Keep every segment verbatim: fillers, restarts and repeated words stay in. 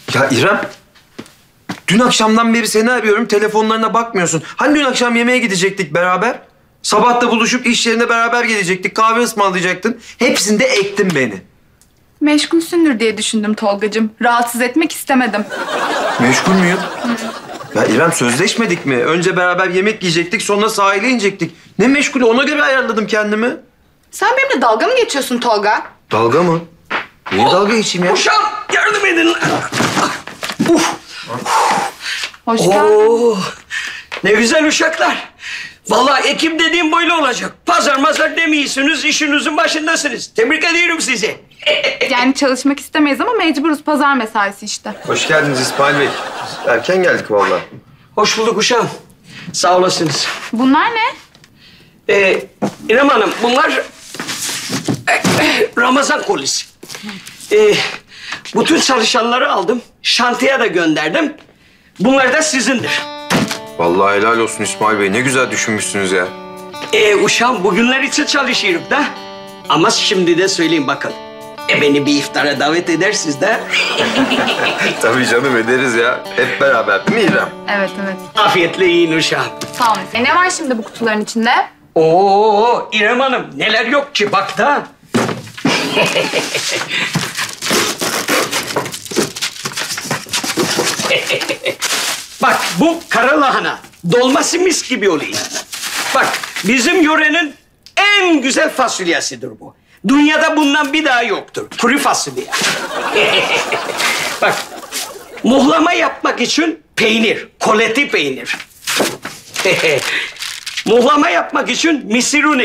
Ya İrem, dün akşamdan beri seni arıyorum, telefonlarına bakmıyorsun. Hani dün akşam yemeğe gidecektik beraber? Sabah da buluşup iş yerine beraber gelecektik, kahve ısmarlayacaktın. Hepsinde ektin beni. Meşgulsündür diye düşündüm Tolgacığım. Rahatsız etmek istemedim. Meşgul müyüm? Ya İrem, sözleşmedik mi? Önce beraber yemek yiyecektik, sonra sahile inecektik. Ne meşgulü, ona göre ayarladım kendimi. Sen benimle dalga mı geçiyorsun Tolga? Dalga mı? Niye dalga geçeyim ya? Uşağım yardım edin. Uf. Hoş geldin. Oo, ne güzel uşaklar. Vallahi Ekim dediğim böyle olacak. Pazar mazar demiyorsunuz, işinizin başındasınız. Tebrik ediyorum sizi. Yani çalışmak istemeyiz ama mecburuz. Pazar mesaisi işte. Hoş geldiniz İsmail Bey. Biz erken geldik vallahi. Hoş bulduk uşağım. Sağ olasınız. Bunlar ne? Ee, İrem Hanım, bunlar Ramazan kolisi. Ee, bütün çalışanları aldım. Şantiye de gönderdim. Bunlar da sizindir. Vallahi helal olsun İsmail Bey. Ne güzel düşünmüşsünüz ya. Ee, uşağım bugünler için çalışıyorum da. Ama şimdi de söyleyeyim bakın. E beni bir iftara davet edersiniz de. Tabii canım, ederiz ya. Hep beraber değil mi İrem? Evet, evet. Afiyetle yiyin uşağım. Sağ olun. E ne var şimdi bu kutuların içinde? Oo İrem Hanım, neler yok ki bak da. Bak bu kara lahana. Dolması mis gibi oluyor. Bak bizim yörenin en güzel fasulyesidir bu. Dünyada bundan bir daha yoktur. Kuru fasulye. Bak muhlama yapmak için peynir. Koleti peynir. Muhlama yapmak için mısır unu.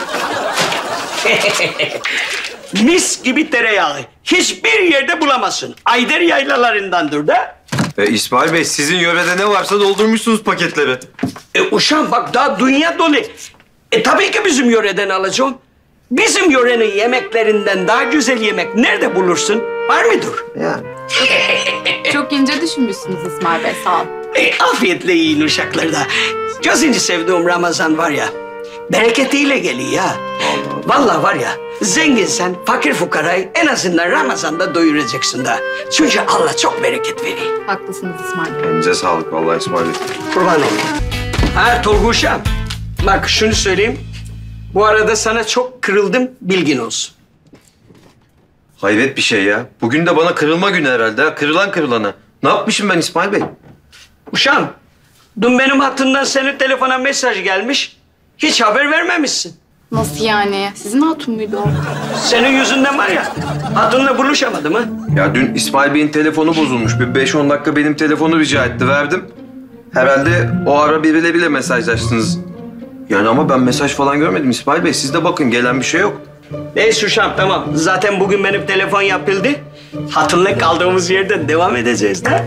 Mis gibi tereyağı. Hiçbir yerde bulamazsın. Ayder yaylalarındandır da. E, İsmail Bey, sizin yörede ne varsa doldurmuşsunuz paketleri. E uşağım bak daha dünya dolu. E tabii ki bizim yöreden alacağım. Bizim yörenin yemeklerinden daha güzel yemek nerede bulursun? Var mıdır? Yani. Çok ince düşünmüşsünüz İsmail Bey. Sağ olun. E, afiyetle yiyin uşaklar da. Gözünü sevdiğim Ramazan var ya, bereketiyle geliyor ya. Vallahi var ya, zenginsen fakir fukarayı en azından Ramazan'da doyuracaksın da. Çünkü Allah çok bereket veriyor. Haklısınız İsmail Bey. Elinize sağlık vallahi İsmail Bey. Kurban olayım. Ha Tolga uşağım, bak şunu söyleyeyim. Bu arada sana çok kırıldım, bilgin olsun. Hayret bir şey ya. Bugün de bana kırılma günü herhalde ha. Kırılan kırılana. Ne yapmışım ben İsmail Bey? Uşağım, dün benim hattımdan senin telefona mesaj gelmiş. Hiç haber vermemişsin. Nasıl yani? Sizin hatun muydu o? Senin yüzünden var ya, hatunla buluşamadım ha. Ya dün İsmail Bey'in telefonu bozulmuş. Bir beş on dakika benim telefonu rica etti. Verdim. Herhalde o ara biriyle bile mesajlaştınız. Yani ama ben mesaj falan görmedim İsmail Bey. Siz de bakın, gelen bir şey yok. Neyse uşağım tamam. Zaten bugün benim telefon yapıldı. Hatunla kaldığımız yerden devam edeceğiz de.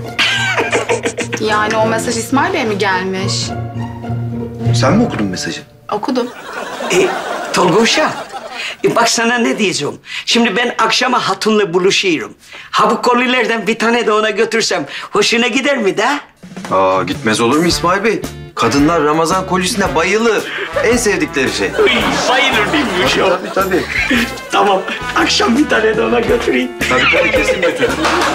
Yani o mesaj İsmail Bey mi gelmiş? Sen mi okudun mesajı? Okudum. E, Tolga uşağım, e, bak sana ne diyeceğim. Şimdi ben akşama hatunla buluşuyorum. Ha bu kolilerden bir tane de ona götürsem hoşuna gider mi de? Aa, gitmez olur mu İsmail Bey? Kadınlar Ramazan kolisine bayılır. En sevdikleri şey. Uy, bayılır değil mi uşağım? Tabii tabii. Tamam, akşam bir tane de ona götüreyim. Tabii tabii, kesin götür.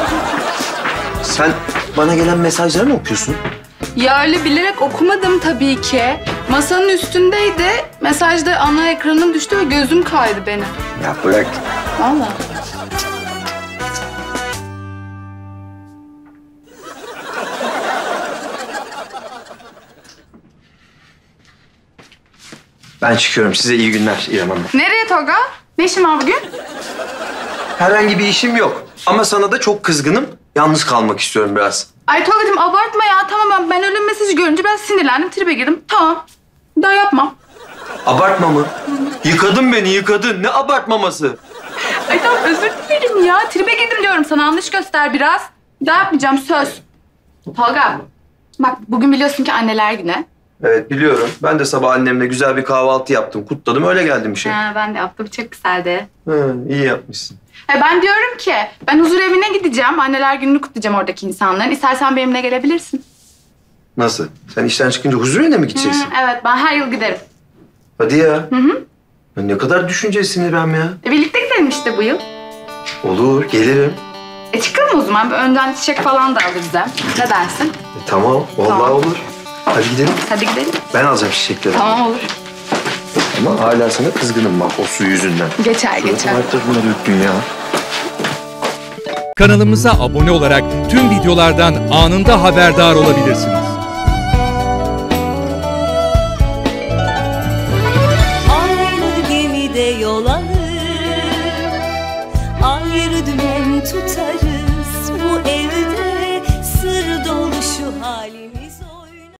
Sen bana gelen mesajları mı okuyorsun? Ya öyle bilerek okumadım tabii ki. Masanın üstündeydi. Mesajda ana ekranım düştü ve gözüm kaydı benim. Ya bırak. Vallahi. Ben çıkıyorum. Size iyi günler İrem Hanım. Nereye Tolga? Ne işin var bugün? Herhangi bir işim yok. Ama sana da çok kızgınım. Yalnız kalmak istiyorum biraz. Ay Tolga'cığım abartma ya. Tamam ben, ben öyle mesajı görünce ben sinirlendim, tribe girdim. Tamam. Bir daha yapmam. Abartma mı? Yıkadın beni, yıkadın. Ne abartmaması? Ay tamam özür dilerim ya. Tribe girdim diyorum sana. Anlayış göster biraz. Bir daha yapmayacağım söz. Tolga bak bugün biliyorsun ki anneler günü. Evet biliyorum. Ben de sabah annemle güzel bir kahvaltı yaptım. Kutladım, öyle geldim işe. Ha, ben de yaptım. Çok güzeldi. Hı, iyi yapmışsın. Ha, ben diyorum ki ben huzur evine gideceğim. Anneler gününü kutlayacağım oradaki insanların. İstersen benimle gelebilirsin. Nasıl? Sen işten çıkınca huzur evine mi Hı, gideceksin? evet ben her yıl giderim. Hadi ya. Hı hı. Ya ne kadar düşüncelisin İrem ya. E, birlikte gidelim işte bu yıl. Olur, gelirim. E çıkalım o zaman. Bir önden çiçek falan da alırız hem. Ne dersin? E, tamam, vallahi Tamam. olur. Hadi gidelim. Hadi gidelim. Ben alacağım çiçekleri. Tamam olur. Ama hala sana kızgınım bak o su yüzünden. Geçer geçer. Suratıma her tarafına döktün ya. Kanalımıza abone olarak tüm videolardan anında haberdar olabilirsiniz. Aynı gemide yol alır, ayrı dümen tutarız. Bu evde sır dolu şu halimiz.